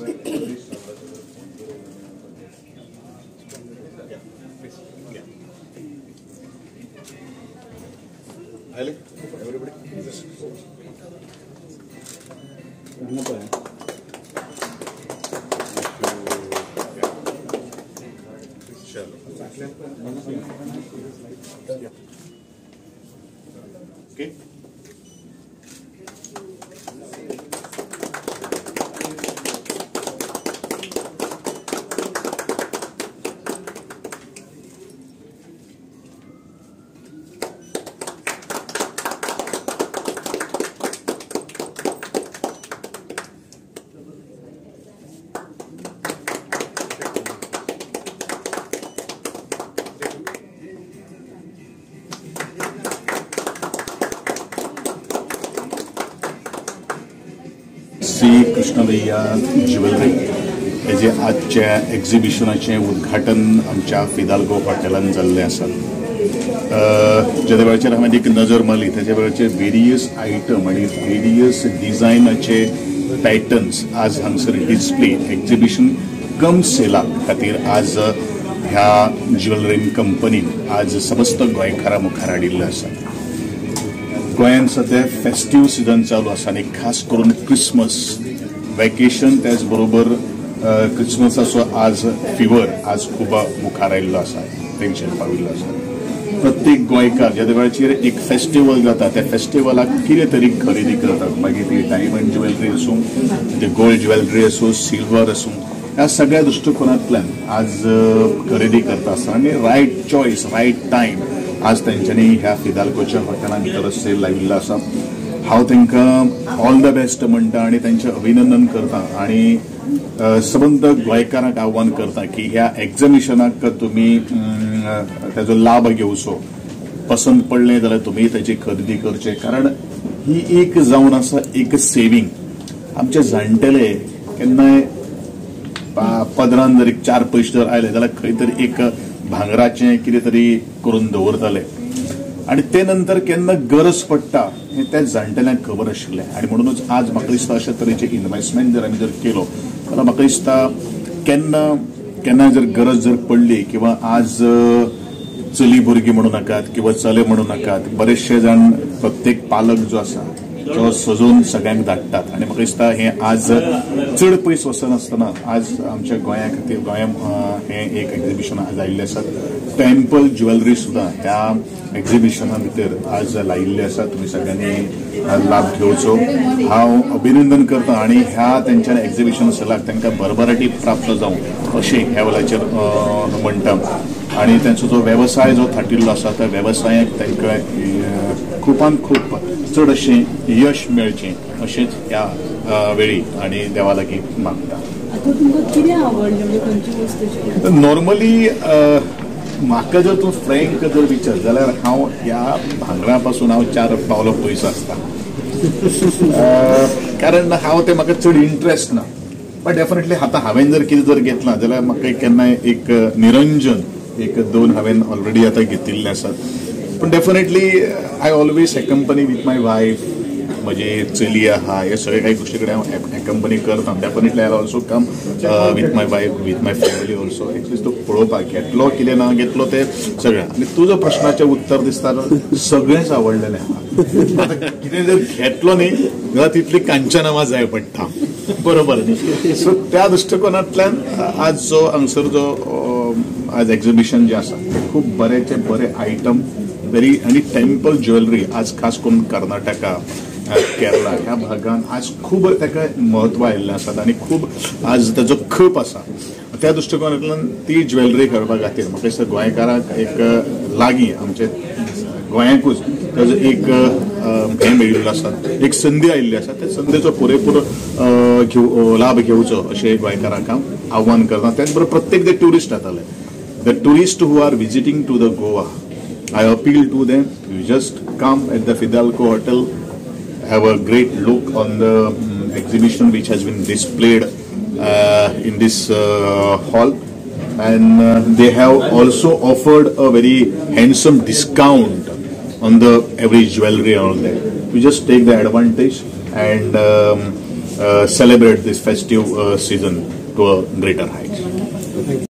Okay. Shri Krishna jewellery हेजे आजच्या एक्झिबिशनाचे उद्घाटन आमच्या फिदाल्गो हॉटेलान जाल्लें आसा. ज्या वेळाचेर हांवें एक नजर मारली त्याच्या वेळाचेर वेरियस आयटम आणि वेरियस डिझायनाचे पॅटर्न्स आज हांगसर डिस्प्ले एक्झिबिशन कम सेला खातीर आज ह्या ज्वेलरी कंपनीन आज समस्त गोंयकारां मुखार हाडिल्लें आसा. गोंयांत सध्या फेस्टिव्ह सिजन चालू आसा आनी खास करून क्रिसमस वेकेशन त्याच बरोबर क्रिसमसाचो आज फिवर आज खूब मुखार आयिल्लो आसा, तेंचेर पाविल्लो आसा. प्रत्येक गोंयकार ज्या वेळाचेर एक फेस्टिवल जाता त्या फेस्टिवलाक कितें तरी खरेदी करतात, मागीर ती डायमंड ज्वेलरी आसूं, ती गोल्ड ज्वेलरी आसूं, सिल्वर आसूं, ह्या सगळ्या दृश्टिकोनांतल्यान आज खरेदी करता आसा आनी रायट चॉयस रायट टायम आज तेंच्यांनी ह्या फिदाल्गोच्या हॉटेलांत भितर सेल लायिल्लो आसा. हांव तांकां ऑल द बेस्ट म्हणटा आनी तांचें अभिनंदन करता आनी सबंद गोंयकारांक आव्हान करता की ह्या एक्झिबिशनाक तुमी ताजो लाभ घेवचो. पसंत पडलें जाल्यार तुमी ताची खरेदी करचें, कारण ही एक जावन आसा एक सेविंग. आमचे जाणटेले केन्नाय पदरान जर एक 4 पयशे जर आयले जाल्यार खंय तरी एक भांगराचें कितें तरी करून दवरताले आनी ते नंतर केन्ना गरज पडटा हें त्या जाणटेल्यांक खबर आशिल्लें. आनी म्हणूनच आज म्हाका दिसता अशे तरेचे इन्व्हेस्टमेंट जर आमी जर केलो जाल्यार म्हाका दिसता केन्ना जर गरज जर पडली किंवा आज चली भुरगीं म्हणू नाकात किंवा चले म्हणू नाकात, बरेचशे जाण प्रत्येक पालक जो आसा तो सजोवन सगळ्यांक धाडटात आनी म्हाका दिसता हें आज चड पयस वचनासतना आज आमच्या गोंया खातीर गोंयांत हें एक एक्झिबिशन आज आयिल्लें आसा. टेम्पल ज्वेलरी सुद्दां ह्या एक्झिबिशना भितर आज लायिल्ली आसा. तुमी सगळ्यांनी लाभ घेवचो. हांव अभिनंदन करता आनी ह्या तेंच्या एक्झिबिशन सेलाक तांकां भरभराटी प्राप्त जावं अशें ह्या वेळाचेर म्हणटा आनी तांचो जो वेवसाय जो थाटिल्लो आसा त्या वेवसायाक तांकां खुपान खूब चड अशें यश मेळचें अशेंच ह्या वेळी आनी देवा लागीं मागता. नॉर्मली म्हाका जर तूं फ्रँक जर विचार जाल्यार हांव ह्या भांगरा पासून हांव 4 पावलां पयस आसता, कारण हांव ते म्हाका चड इंट्रस्ट ना. बट डेफिनेटली आतां हांवें जर कितें जर घेतलां जाल्यार म्हाका केन्नाय एक निरंजन 1-2 हांवें ऑलरेडी आतां घेतिल्ले आसात. पण definitely I always accompany with my wife, म्हजी चली आहा, हे सगळे काही गोष्टी कडेन हांव एकंपनी करता. Definitely I also come with my wife with my family also. Actually तो पळोवपाक घेतलो कितें ना घेतलो ते सगळें. आनी तुजो प्रश्नाचें उत्तर दिसता सगळेंच आवडलेलें आहा. आतां कितें जर घेतलो न्ही जाल्यार तितली कांचनामा जाय पडटा, बरोबर न्ही. सो त्या दृश्टिकोनांतल्यान आज जो हांगसर जो आज एक्झिबिशन जें आसा खूब बरेचे बरे आयटम वेरी आनी टेम्पल ज्वेलरी आज खास करून कर्नाटका केरळा ह्या भागांत आज खूब ताका महत्व आयिल्लें आसा आनी खूब आज ताजो खप आसा. त्या दृश्टिकोनांतल्यान ती ज्वेलरी करपा खातीर म्हाका दिसता गोंयकारांक एक लागीं आमचे गोंयाकूच ताजो एक हें मेळिल्लो आसा, एक संदी आयिल्ली आसा. त्या संदेचो पुरेपूर लाभ घेवचो अशें गोंयकारांक हांव आव्हान करता. त्याच बरोबर प्रत्येक जे ट्युरिस्ट येताले, the tourist who are visiting to the Goa, I appeal to them, you just come at the Fidalgo Hotel, have a great look on the exhibition which has been displayed in this hall, and they have also offered a very handsome discount on the every jewelry and all that. You just take the advantage and celebrate this festive season to a greater height.